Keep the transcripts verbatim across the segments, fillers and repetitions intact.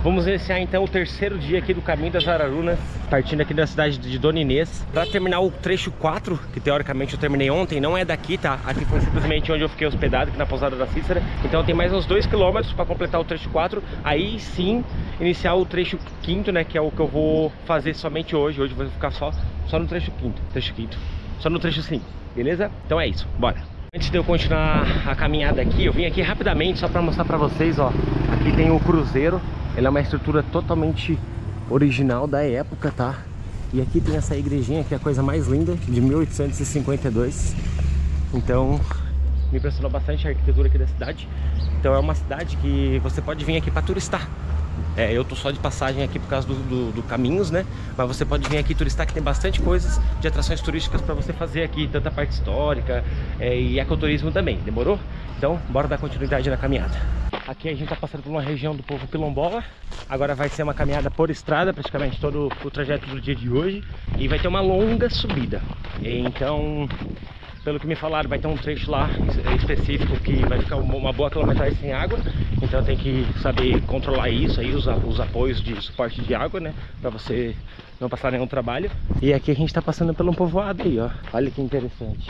Vamos iniciar então o terceiro dia aqui do Caminho das Ararunas, partindo aqui da cidade de Dona Inês, para terminar o trecho quatro, que teoricamente eu terminei ontem. Não é daqui, tá? Aqui foi simplesmente onde eu fiquei hospedado, aqui na pousada da Cícera. Então tem mais uns dois quilômetros para completar o trecho quatro. Aí sim, iniciar o trecho quinto, né? Que é o que eu vou fazer somente hoje. Hoje eu vou ficar só, só no trecho quinto. Trecho quinto. Só no trecho cinco, beleza? Então é isso, bora! Antes de eu continuar a caminhada aqui, eu vim aqui rapidamente só para mostrar para vocês, ó. Aqui tem o cruzeiro. Ele é uma estrutura totalmente original da época, tá? E aqui tem essa igrejinha que é a coisa mais linda, de mil oitocentos e cinquenta e dois. Então, me impressionou bastante a arquitetura aqui da cidade. Então é uma cidade que você pode vir aqui para turistar. É, eu tô só de passagem aqui por causa do, do, do Caminhos, né? Mas você pode vir aqui turistar, que tem bastante coisas de atrações turísticas para você fazer aqui, tanta parte histórica é, e ecoturismo também, demorou? Então, bora dar continuidade na caminhada. Aqui a gente tá passando por uma região do povo quilombola. Agora vai ser uma caminhada por estrada, praticamente todo o trajeto do dia de hoje. E vai ter uma longa subida. Então, pelo que me falaram, vai ter um trecho lá específico que vai ficar uma boa quilometragem sem água. Então tem que saber controlar isso aí, os, os apoios de suporte de água, né? Pra você não passar nenhum trabalho. E aqui a gente tá passando por um povoado aí, ó. Olha que interessante.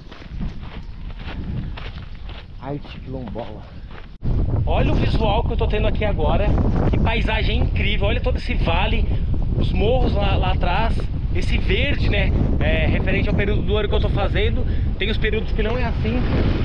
Arte quilombola. Olha o visual que eu tô tendo aqui agora. Que paisagem incrível. Olha todo esse vale, os morros lá, lá atrás. Esse verde, né? É, referente ao período do ano que eu tô fazendo. Tem os períodos que não é assim.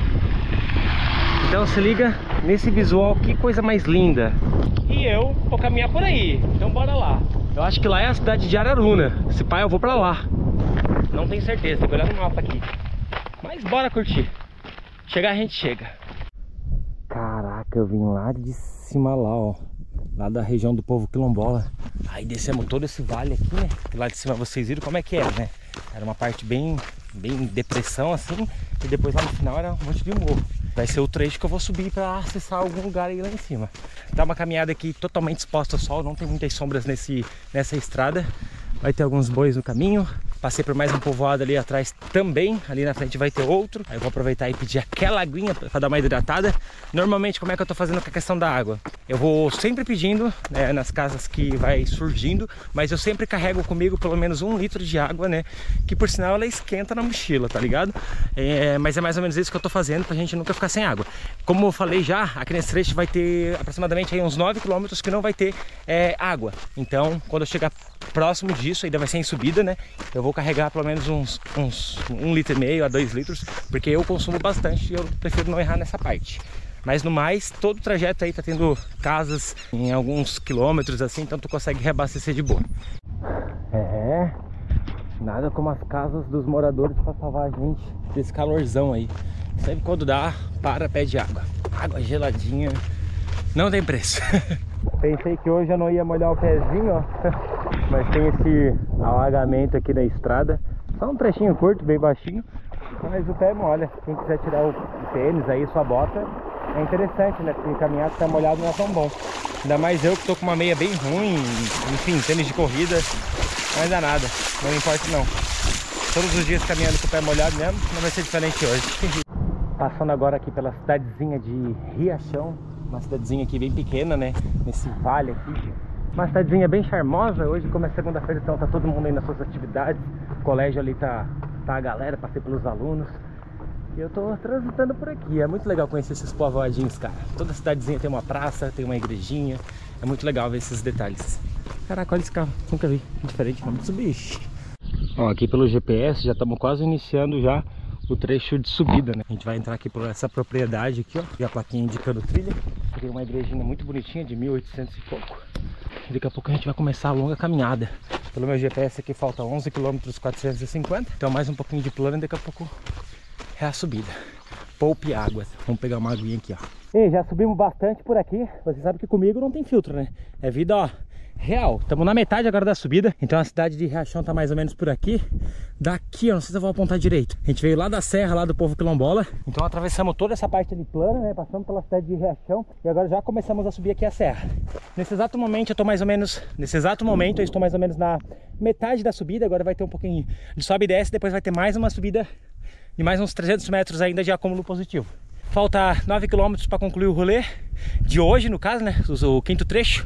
Então se liga nesse visual, que coisa mais linda. E eu vou caminhar por aí. Então bora lá. Eu acho que lá é a cidade de Araruna. Se pá, eu vou pra lá. Não tenho certeza, tem que olhar no mapa aqui. Mas bora curtir. Chegar a gente chega. Caraca, eu vim lá de cima lá, ó. Lá da região do povo quilombola. Aí descemos todo esse vale aqui, né? E lá de cima vocês viram como é que era, né? Era uma parte bem, bem depressão assim. E depois lá no final era um monte de morro. Vai ser o trecho que eu vou subir para acessar algum lugar aí lá em cima. Tá uma caminhada aqui totalmente exposta ao sol. Não tem muitas sombras nesse, nessa estrada. Vai ter alguns bois no caminho. Passei por mais um povoado ali atrás também. Ali na frente vai ter outro. Aí eu vou aproveitar e pedir aquela aguinha para dar uma hidratada. Normalmente, como é que eu tô fazendo com a questão da água? Eu vou sempre pedindo, né, nas casas que vai surgindo. Mas eu sempre carrego comigo pelo menos um litro de água, né? Que por sinal ela esquenta na mochila, tá ligado? É, mas é mais ou menos isso que eu tô fazendo pra gente nunca ficar sem água. Como eu falei já, aqui nesse trecho vai ter aproximadamente aí uns nove quilômetros que não vai ter é, água. Então, quando eu chegar próximo disso, ainda vai ser em subida, né? Eu vou carregar pelo menos uns, uns um litro e meio a dois litros, porque eu consumo bastante e eu prefiro não errar nessa parte. Mas no mais, todo o trajeto aí tá tendo casas em alguns quilômetros assim, então tu consegue reabastecer de boa. É, nada como as casas dos moradores para salvar a gente desse calorzão aí. Sempre quando dá, para, pede água. Água geladinha, não tem preço. Pensei que hoje eu não ia molhar o pezinho, ó. Mas tem esse alagamento aqui na estrada. Só um trechinho curto, bem baixinho. Mas o pé molha. Quem quiser tirar o tênis aí, sua bota, é interessante, né? Porque caminhar com o pé molhado não é tão bom. Ainda mais eu que tô com uma meia bem ruim. Enfim, tênis de corrida. Não dá nada, não importa não. Todos os dias caminhando com o pé molhado mesmo, não vai ser diferente hoje. Passando agora aqui pela cidadezinha de Riachão. Uma cidadezinha aqui bem pequena, né? Nesse vale aqui. Uma cidadezinha bem charmosa. Hoje, como é segunda-feira, então tá todo mundo aí nas suas atividades. O colégio ali tá, tá a galera, passei pelos alunos. E eu tô transitando por aqui. É muito legal conhecer esses povoadinhos, cara. Toda cidadezinha tem uma praça, tem uma igrejinha. É muito legal ver esses detalhes. Caraca, olha esse carro. Nunca vi. Diferente, vamos subir. Ó, aqui pelo G P S já estamos quase iniciando já o trecho de subida, né? A gente vai entrar aqui por essa propriedade aqui, ó. E a plaquinha indicando trilha. Tem uma igrejinha muito bonitinha de mil e oitocentos e pouco. E daqui a pouco a gente vai começar a longa caminhada. Pelo meu G P S aqui falta onze quilômetros quatrocentos e cinquenta. Então mais um pouquinho de plano e daqui a pouco é a subida. Poupe água. Vamos pegar uma aguinha aqui, ó. E já subimos bastante por aqui. Você sabe que comigo não tem filtro, né? É vida, ó, real. Estamos na metade agora da subida. Então a cidade de Riachão tá mais ou menos por aqui. Daqui, ó, não sei se eu vou apontar direito. A gente veio lá da serra, lá do povo quilombola. Então atravessamos toda essa parte ali plana, né? Passamos pela cidade de Riachão. E agora já começamos a subir aqui a serra. Nesse exato momento eu tô mais ou menos... Nesse exato momento eu estou mais ou menos na metade da subida. Agora vai ter um pouquinho de sobe e desce. Depois vai ter mais uma subida de mais uns trezentos metros ainda de acúmulo positivo. Falta nove quilômetros para concluir o rolê de hoje, no caso, né? O quinto trecho.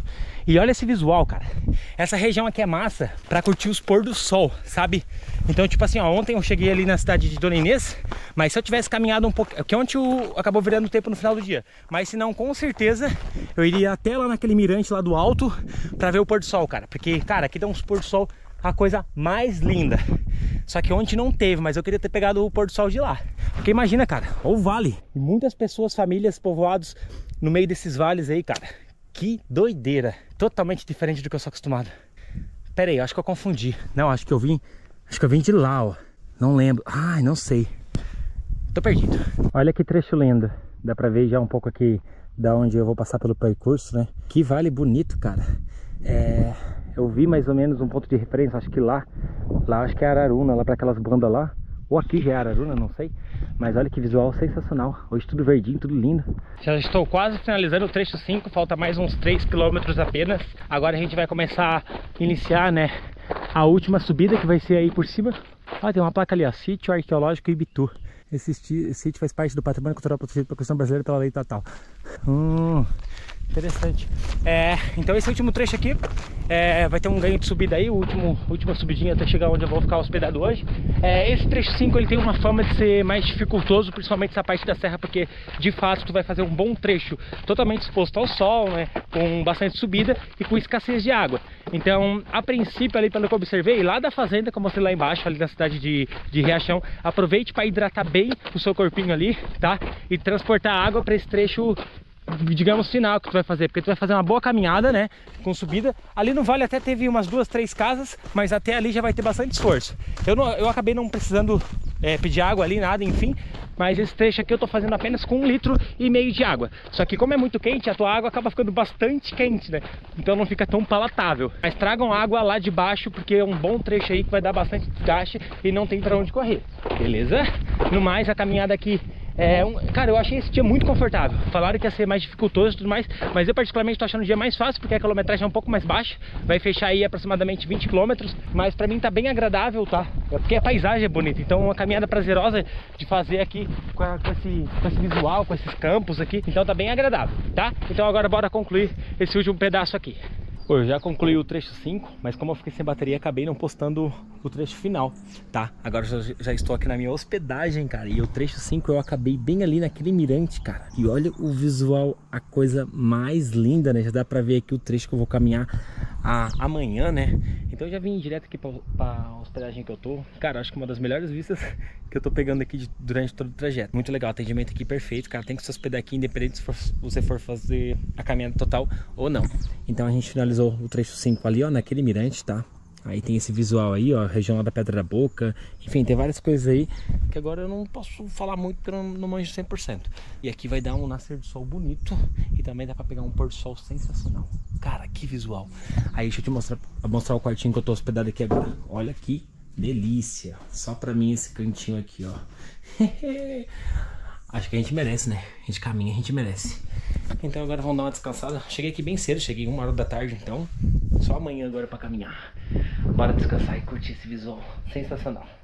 E olha esse visual, cara. Essa região aqui é massa pra curtir os pôr do sol, sabe? Então, tipo assim, ó, ontem eu cheguei ali na cidade de Dona Inês, mas se eu tivesse caminhado um pouco, porque ontem o... acabou virando tempo no final do dia, mas se não, com certeza eu iria até lá naquele mirante lá do alto pra ver o pôr do sol, cara. Porque, cara, aqui dá uns pôr do sol, a coisa mais linda. Só que ontem não teve, mas eu queria ter pegado o pôr do sol de lá. Porque imagina, cara, olha o vale. E muitas pessoas, famílias, povoados no meio desses vales aí, cara. Que doideira. Totalmente diferente do que eu sou acostumado. Pera aí, acho que eu confundi. Não, acho que eu vim... Acho que eu vim de lá, ó. Não lembro. Ai, não sei. Tô perdido. Olha que trecho lindo. Dá pra ver já um pouco aqui da onde eu vou passar pelo percurso, né? Que vale bonito, cara. É... Eu vi mais ou menos um ponto de referência. Acho que lá... Lá acho que é Araruna, lá pra aquelas bandas lá. Ou aqui já é Araruna, não sei. Mas olha que visual sensacional. Hoje tudo verdinho, tudo lindo. Já estou quase finalizando o trecho cinco. Falta mais uns três quilômetros apenas. Agora a gente vai começar a iniciar, né, a última subida, que vai ser aí por cima. Ah, tem uma placa ali, ó. Sítio Arqueológico Ibitu. Esse sítio faz parte do patrimônio cultural protegido pela Constituição Brasileira pela lei estatal. Hum... Interessante. É, então esse último trecho aqui é, vai ter um ganho de subida aí, o último, última subidinha até chegar onde eu vou ficar hospedado hoje. É, esse trecho cinco ele tem uma fama de ser mais dificultoso, principalmente essa parte da serra, porque de fato tu vai fazer um bom trecho totalmente exposto ao sol, né, com bastante subida e com escassez de água. Então, a princípio, ali pelo que eu observei, lá da fazenda que eu mostrei lá embaixo, ali na cidade de, de Riachão, aproveite para hidratar bem o seu corpinho ali, tá? E transportar água para esse trecho, digamos, final que tu vai fazer, porque tu vai fazer uma boa caminhada, né, com subida. Ali no vale até teve umas duas, três casas, mas até ali já vai ter bastante esforço. Eu, não, eu acabei não precisando é, pedir água ali, nada, enfim. Mas esse trecho aqui eu tô fazendo apenas com um litro e meio de água. Só que como é muito quente, a tua água acaba ficando bastante quente, né? Então não fica tão palatável. Mas tragam água lá de baixo, porque é um bom trecho aí que vai dar bastante desgaste e não tem pra onde correr. Beleza? No mais, a caminhada aqui é um... Cara, eu achei esse dia muito confortável. Falaram que ia ser mais dificultoso e tudo mais, mas eu particularmente tô achando o dia mais fácil, porque a quilometragem é um pouco mais baixa. Vai fechar aí aproximadamente vinte quilômetros, mas pra mim tá bem agradável, tá? É porque a paisagem é bonita, então é uma caminhada prazerosa de fazer aqui com, a, com, esse, com esse visual, com esses campos aqui. Então tá bem agradável, tá? Então agora bora concluir esse último pedaço aqui. Pô, eu já concluí o trecho cinco, mas como eu fiquei sem bateria, acabei não postando o trecho final, tá? Agora já, já estou aqui na minha hospedagem, cara, e o trecho cinco eu acabei bem ali naquele mirante, cara. E olha o visual, a coisa mais linda, né? Já dá pra ver aqui o trecho que eu vou caminhar a, amanhã, né? Então eu já vim direto aqui pra, pra hospedagem que eu tô. Cara, acho que uma das melhores vistas que eu tô pegando aqui de, durante todo o trajeto. Muito legal, atendimento aqui perfeito, cara. Tem que se hospedar aqui, independente se for, você for fazer a caminhada total ou não. Então a gente finalizou o trecho cinco ali, ó, naquele mirante, tá? Aí tem esse visual aí, ó, região lá da Pedra da Boca. Enfim, tem várias coisas aí que agora eu não posso falar muito porque eu não, não manjo cem por cento. E aqui vai dar um nascer do sol bonito e também dá pra pegar um pôr do sol sensacional. Cara, que visual. Aí deixa eu te mostrar, mostrar o quartinho que eu tô hospedado aqui agora. Olha que delícia. Só pra mim esse cantinho aqui, ó. Acho que a gente merece, né? A gente caminha, a gente merece. Então agora vamos dar uma descansada. Cheguei aqui bem cedo, cheguei uma hora da tarde, então só amanhã agora pra caminhar. Bora descansar e curtir esse visual sensacional.